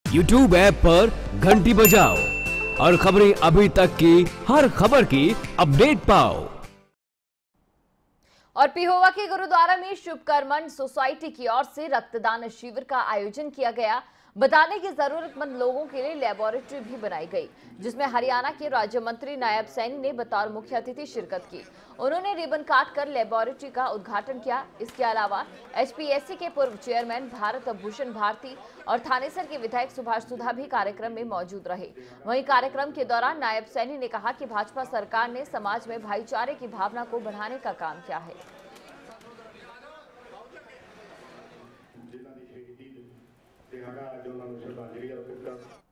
YouTube app पर घंटी बजाओ और खबरें अभी तक की हर खबर की अपडेट पाओ। और पिहोवा के गुरुद्वारा में शुभकर्मन सोसाइटी की ओर से रक्तदान शिविर का आयोजन किया गया। बताने की जरूरतमंद लोगों के लिए लेबोरेटरी भी बनाई गई, जिसमें हरियाणा के राज्य मंत्री नायब सैनी ने बतौर मुख्य अतिथि शिरकत की। उन्होंने रिबन काट कर लेबोरेटरी का उद्घाटन किया। इसके अलावा एचपीएससी के पूर्व चेयरमैन भारत भूषण भारती और थानेसर के विधायक सुभाष सुधा भी कार्यक्रम में मौजूद रहे। वहीं कार्यक्रम के दौरान नायब सैनी ने कहा कि भाजपा सरकार ने समाज में भाईचारे की भावना को बढ़ाने का काम किया है। जिन्होंने शहीदी दिहाड़ा जो श्रद्धांजलि अर्पित कर